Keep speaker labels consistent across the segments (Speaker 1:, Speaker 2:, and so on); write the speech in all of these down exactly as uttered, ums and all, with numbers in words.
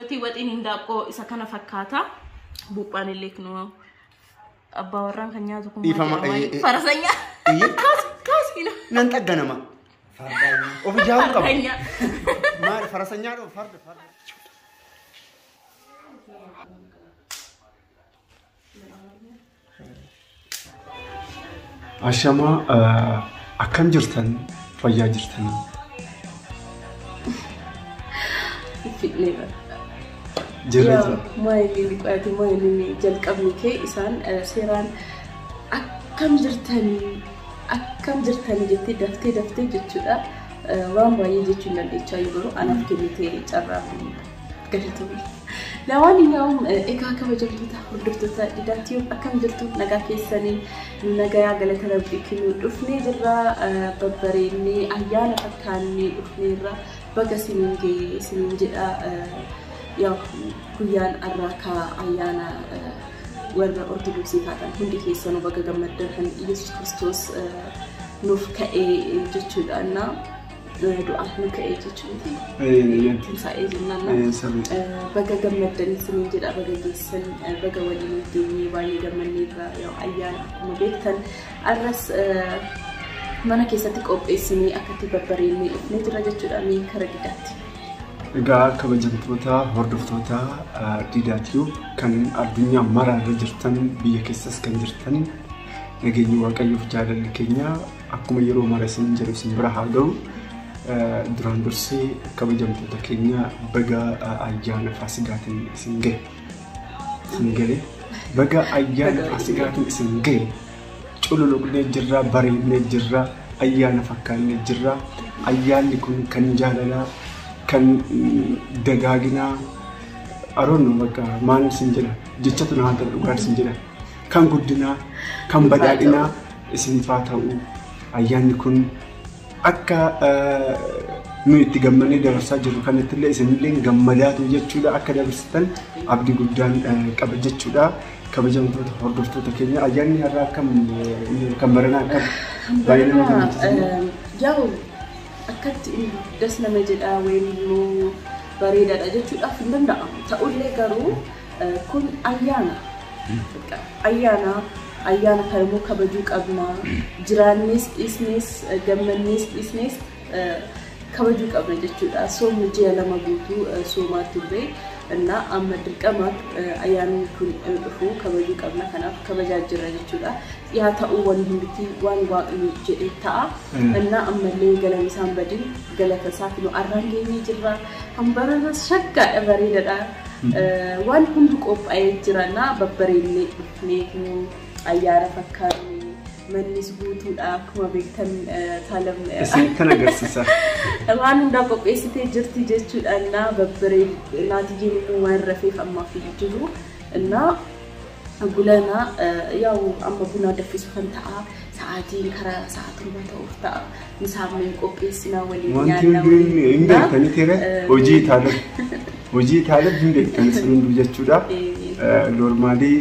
Speaker 1: Ti watiin hindaaqqoo isa kana fakkaata buuphaan illee kunoo abbaa warraan kan nyaatu kun farasanya
Speaker 2: kaas kaas nan xagganama of ijaaru qaba maal farasanyaa dho farda farda ashama akkam jirtan fayyaa jirtan
Speaker 1: fitneera
Speaker 2: Jirra.
Speaker 1: Maayilii biqiltuu maayilii jalqabni kee isaan seeraan akkam jirtanii akkam jirtanii jettee daftee daftee jechuudha waan baay'ee jechuun dandeechaa yoo garuu anaaf kennitee carraa gadi Lawaan iyyuu egaa kabajamtoota hordoftoota didaatti akkam jirtu nagaa keessanii nagaa galata rabbii kennu dhufnee jirra babbareennee ayyaana fakkaannee dhufneerra baga siniin siniin jedha yaa guyyaan arraaka ayyaana warra ortodoksii taatan hundi keessanuu baga gammaddan kan Yesuus Kiristoos nuuf ka'ee jechuudha na du'aa nu ka'ee jechuudha. Timsaa'ee jennaan baga gammaddan siniin jedha baga geessan baga waliin deemnee baay'ee gammanneerra yaa ayyaana akkuma beektan arras mana keessatti qopheessinee akkatti babbareennee dhufnee jira jechuudha mee kara didaatti.
Speaker 2: Egaa kabajamtoota hordoftoota didaatiyu kan addunyaa maraarra jirtan biyya keessas kan jirtan nageenyi waaqayyoof jaalalli keenya akkuma yeroo mara isin jedhu isin bira haa ga'u duraan dursee kabajamtoota keenya baga ayyaana Faasigaatiin isin ga'e isin ga'e baga ayyaana Faasigaatiin isin ga'e cululuqnee jirra bareednee jirra ayyaana fakkaannee jirra ayyaanni kun kan jaalalaa kan dagaagina aroon bakka maal isin jedha jechatu na hanta dhugaar isin jedha kan guddina kan badhaadhina isin faa ta'u ayyaanni kun akka nu itti gammannee dabarsaa jirru kanatti illee isinillee gammadaatu jechuudha akka dabarsitan abdii guddaan qaba jechuudha kabajamtoota hordoftoota keenya ayyaanni har'a akkam kan baranaa akkam baay'ee nama
Speaker 1: gammachiisa akkatti das nama jedha weellu bareedaadha jechuudhaaf hin danda'amu ta'ullee garuu kun ayyaana ayyaana ayyaana kamuu kabajuu qabna jiraannis dhiisnis gammannis dhiisnis kabajuu qabna jechuudha soomni ji'a lama guutuu soomaa turre እና አመድርቀማ አያኑ ኩን እፉ ከበጁ ቀብና ከናፍ ከበጃጅራ jechuudha ያ ታኡ ወንድምቲ ዋን ዋቅኒ ጀታ እና አመለ ገለምሳን በድን ገለፈሳት ነው አራንጌኒ ጅራ አንበረና ሸጋ በሬደዳ ዋን ሁንዱ ቆጳይ ጅራና በበሬኒ ኔቱ አያረ ፈካሪ መንስ ጉቱዳ kuma beektan talam
Speaker 2: isin kana garsiisa
Speaker 1: waan hunda qopheessitee jirti jechuudha na babbaree naatijiin immoo waan rafeef ammaa fi jiru na gulana yaw amma buna daffisu kan ta'a sa'aatiin karaa sa'aatiin wanta of ta'a misaameen qopheessinaa waliin
Speaker 2: nyaanna waliin hin beektani tere hojii taala hojii taala hin beektani sun jechuudha normally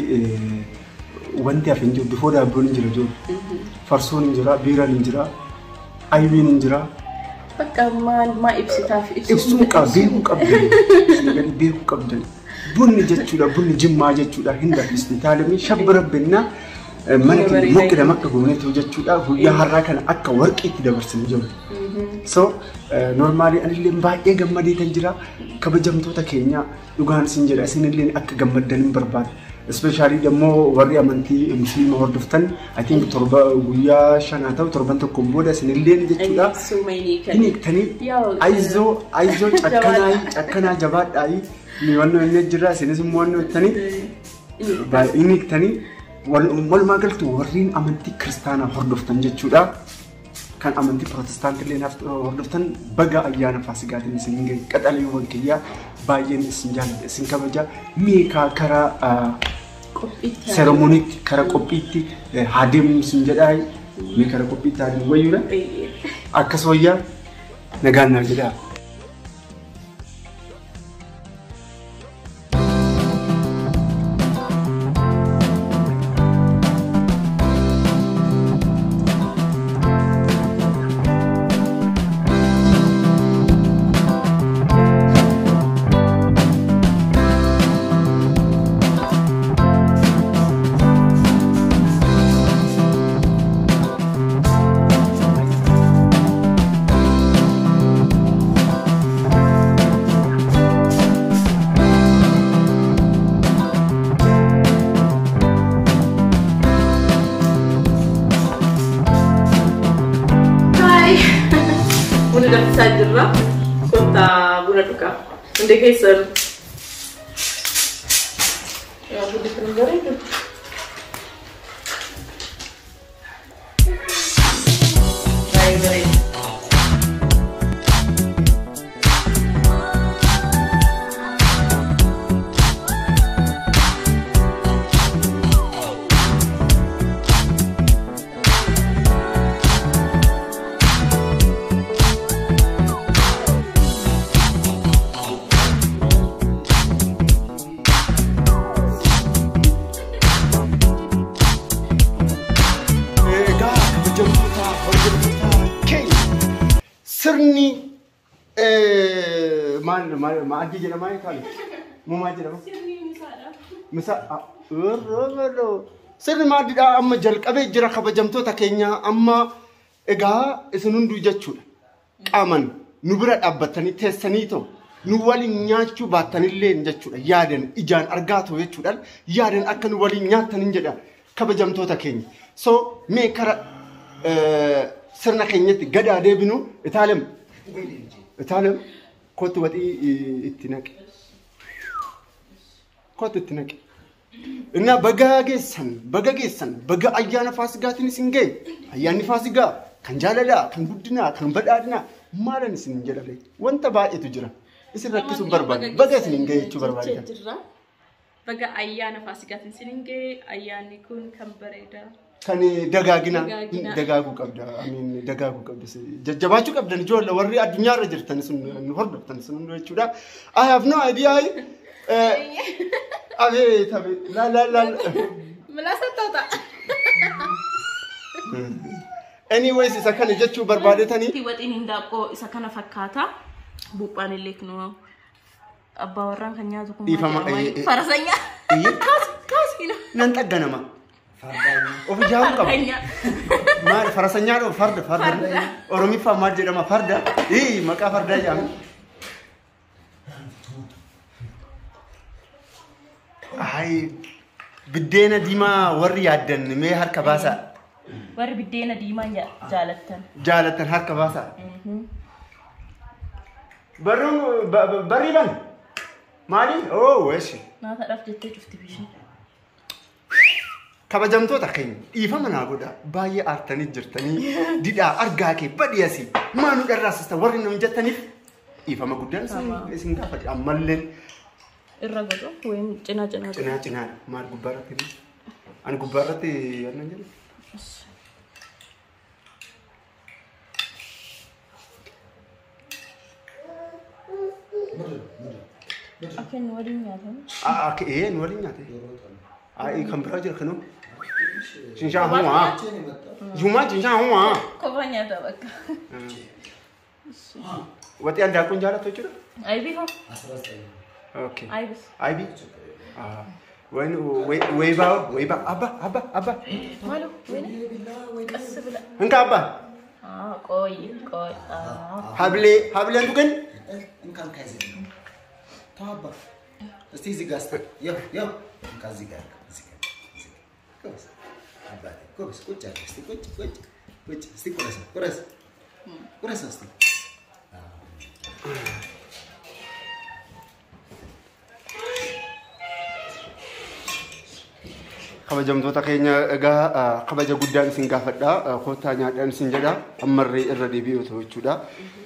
Speaker 2: wanti afin jiru before daabboon jira jiru farsoon jira biiraan jira aywiin jira
Speaker 1: bakka maal maa ibsitaaf
Speaker 2: ibsuu qabeeku qabdan sinagal beeku qabdan bunni jechuudha bunni jimmaa jechuudha hin dafisni taalamii shabbarabbinna mana kee mokkida makka goonetu jechuudha guyyaa har'aa kana akka warqiitti dabarsin jiru so normally anillee baay'ee gammadee tan jira kabajamtoota keenya dhugaan isin jedha isinillee akka gammaddan hin barbaadu especially demo warri amanti muslima hordoftan I think torba guya shana taw torban to komboda sinilleen jechuudha ini tani aizo aizo chakkanai chakkana jabaadai ni wanno inni jira sinis wanno tani ba ini tani wal magaltu warrin amanti kristaana hordoftan jechuudha kan amanti protestant illee hordoftan baga ayyaana Faasigaatiin isin ga'e qadalii wankiya baay'een isin jaalladha isin kabaja meeqa karaa ceremony kara qophiitti hadim isin jedhay meeqa kara qophiitti hadim wayyuudha akkas wayyaa nagaan naa jedhaa
Speaker 1: sajra kota buna duka inde kesan ya budi penggari itu baik baik
Speaker 2: Sirni maal maal maal jedhama maal kaali mu maal jedhama sirni misaadha misa urro sirni maadidha amma jalqabee jira kabajamtoota keenya amma egaa isin hunduu jechuudha qaaman nu bira dhaabbatanii teessanii ta'u nu waliin nyaachuu baatanillee jechuudha yaadan ijaan argaa ta'u jechuudha yaadan akka nu waliin nyaataniin jedha kabajamtoota keenya so mee kara sirna keenyatti gadaa deebinu itaalem itaalem kootu wadii itti naqe kootu itti naqe inna baga geessan baga geessan baga ayyaana faasigaatiinis isin ga'e ayyaanni faasigaa kan jaalalaa kan guddinaa kan badhaadhinaa maalan isin jedhame wanta baay'eetu jira isin rakkisuun barbaade baga isin ga'e jechuu barbaade
Speaker 1: baga ayyaana faasigaatiinis isin ga'e ayyaanni kun kan bareeda
Speaker 2: kan dagaagina dagaagu qabda amin dagaagu qabda jajjabaachuu qabdan ijoollee warri addunyaa irra jirtan sun nu hordoftan sun jechuudha I have no idea abe tabe la la la
Speaker 1: malasa tota
Speaker 2: anyways isa kana jechuu barbaadetani
Speaker 1: tiwatiin indaqo isa kana fakkaata buuphaan illee kinu abbaa warraan kan nyaatu kun farasanya kaas kaas kino
Speaker 2: nan xagganama of jaamu qaba maal farasanya do farda farda oromi fa maal jedhama farda ee maqaa farda jaamu ay biddeena diimaa warri yaaddan mee harka baasa
Speaker 1: warri biddeena diimaa jaalatan
Speaker 2: jaalatan harka baasa barru bariban maali oh weeshi
Speaker 1: naata dhaf jettee cufti bishin
Speaker 2: kabajamtoota keenya dhiifama naa godha baay'ee aartanii jirtanii didhaa argaa kee badiyasi maanu dharraasista warri nam jettaniif dhiifama guddaan isin gaafadhe ammallee
Speaker 1: irra godhu wayim cinaa cinaa
Speaker 2: cinaa cinaa maal gubbaarratti ani gubbaarratti annan jedhu
Speaker 1: aken waliin nyaatan
Speaker 2: ah akeen waliin nyaate ai kan bira jira kanu Jinja huma. Juma jinja huma.
Speaker 1: Kobanya ta bakka.
Speaker 2: Wati anda kun jala to chira?
Speaker 1: Ai bi ho.
Speaker 2: Okay.
Speaker 1: Ai bi.
Speaker 2: Ai bi. Ah. When we we ba we ba abba abba abba.
Speaker 1: Malu, wene. Kasbila.
Speaker 2: Enka abba.
Speaker 1: Ah, koi koi. Ah.
Speaker 2: Hable hable tu kan?
Speaker 3: Enkan kaise. Ta abba. Esti zigasta. Yo yo. Enka zigar. Kos. Abba. Kos, kucha, esti kucha, kucha. Kucha, esti kuras. Kuras. Kuras esti.
Speaker 2: kabajamtoota keenya egaa kabaja guddaan isin gaafadha kootaa nyaadhaan isin jedha ammarree irra deebi'u ta'u jechuudha.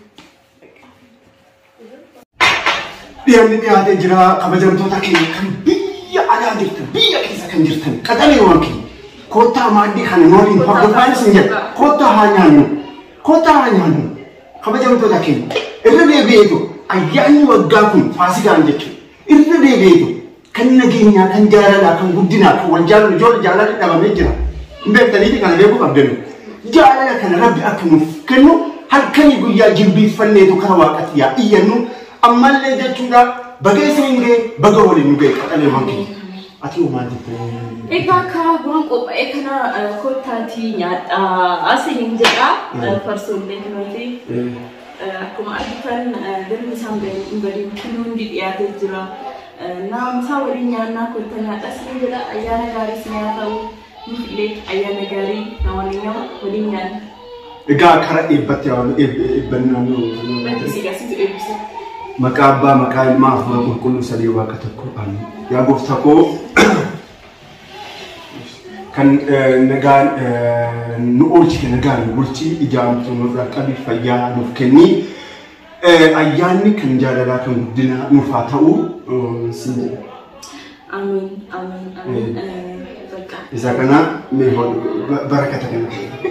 Speaker 2: Dhiyaanni dhiyaatee jira kabajamtoota keenya kan biyya alaa jirtan biyya keessa kan jirtan qaxaleewwan keenya kootaa maaddii kana waliin hordofaan isin jedha kootaa haa nyaannu kootaa haa nyaannu kabajamtoota keenya irra deebi'eetu ayyaanni waggaa kun faasikaan jechuudha irra deebi'eetu kan nageenya kan jaalala kan guddina kan wal jaalala ijoollee jaalala dhabamee jira beektaniiti kana beekuu qabdanu jaalala kana rabbi akka nuuf kennu halkanii guyyaa jilbiiffanneetu kara waaqatti yaa iyyannu ammallee jechuudha baga isin ga'e baga waliin nu ga'e qaxaleewwan keenya ati uumaan jettee.
Speaker 1: Egaa karaa waan qophaa'e kana kottaatii nyaadhaa asiniin jedha farsoollee kunuuti akkuma argitan galmi isaan gadi kunuun dhiyaatee jira. Nam sawari nyana kota nyata sini jeda ayana garis nyata u nifile ayana gari nawalinya walinyan
Speaker 2: Egaa karaa eebbatti eebbannaan maqaa abbaa maqaa ilmaa hafuura qulqulluu sadii waaqa tokko amiin. Yaa gooftaa koo kan nagaan nu oolchite nagaan bulchii ijaamtu nurraa qabi fayyaa nuuf kenni. Ayyaanni kan jaalalaa kan guddinaa nuuf haa ta'u sin jedha.
Speaker 1: Amiin amiin amiin.
Speaker 2: Isa kana mee barakata kenna.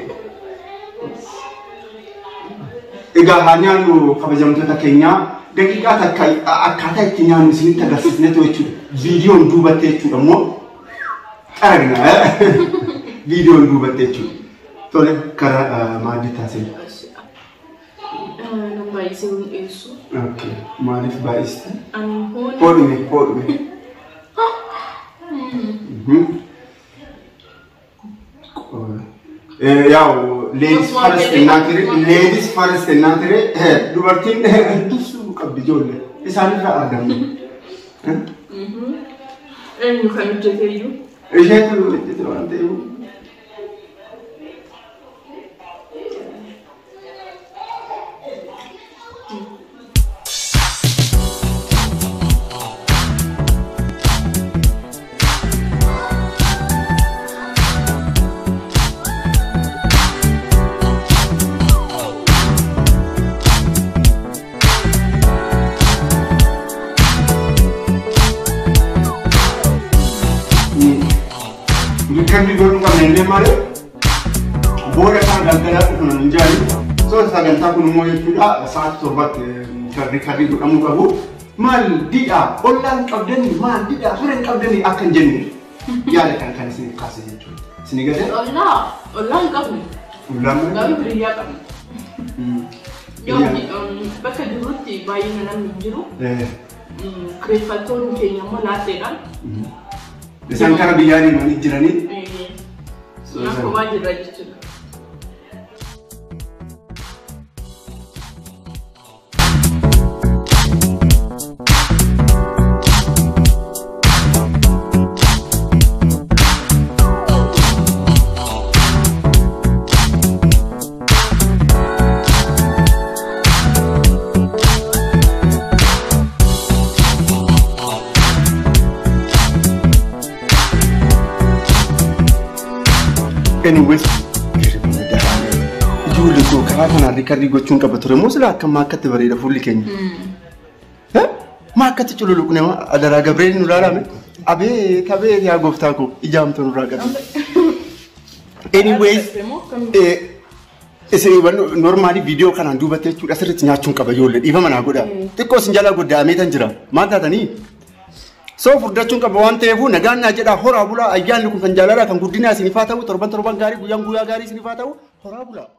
Speaker 2: Egaa haa nyaannu kabajamtoota keenyaa daqiiqaa takka akkaataa itti nyaannu isinitti agarsiisnetu jechuudha. Viidiyoon duubattee jechuudha immoo qaragna viidiyoon duubattee jechuudha. Tole karaa maaddii taasise.
Speaker 1: Nama baay'isee hin dhiyeessu.
Speaker 2: Okay. Maaliif baay'iste?
Speaker 1: Ani hooni.
Speaker 2: Hoodhume hoodhume. Yaw ladies first እናትሪ ladies first እናትሪ dubartiin dursuu qabdi ijoollee isaanirraa argamu.
Speaker 1: Eenyu kan hojjete iyyuu?
Speaker 2: Isheetu hojjete waan ta'eef. Kan digoon qabne malee booda kan galgalaa dhufna hin jaali. So sagantaa kun immoo jechuudha sa'aatii torbatti karri karri godhamuu qabu. Maal didhaa ollaan qabdanii maal didhaa fireen qabdanii akka hin jenne yaada kan kan isin kaase jechuudha. Isin galee?
Speaker 1: Ollaa ollaan qabne.
Speaker 2: Ollaan
Speaker 1: Garuu biyyaa qabne. Yoo bakka jirutti baay'ina namni hin jiru. Kireeffattoonni keenya immoo laatteedhaan.
Speaker 2: Isaan kara biyyaanii manii jiranii.
Speaker 1: Aku wajib aja juga.
Speaker 2: Anyways, ijoollee koo karaa kanaan riikarrii gochuun qaba ture moo sila akka maakkatti bareeda fuulli keenya. Maakkatti cululuqu nama adaraa Gabreel nu laalame abeet abeet yaa gooftaa koo ijaamtu nurraa qabu. Anyways, isin normaalii viidiyoo kanaan duubattee jechuudha asirratti nyaachuun qaba ijoollee dhiifama naa godha. Xiqqoo isin jalaa goddaamee tan jira maal taatanii? So furdachuun qaba waan ta'eef nagaan naa jedha horaa bulaa ayyaanni kun kan jaalalaa kan guddinaa isinifaa ta'u torban torban gaarii guyyaan guyyaa gaarii isinifaa ta'u horaa bulaa.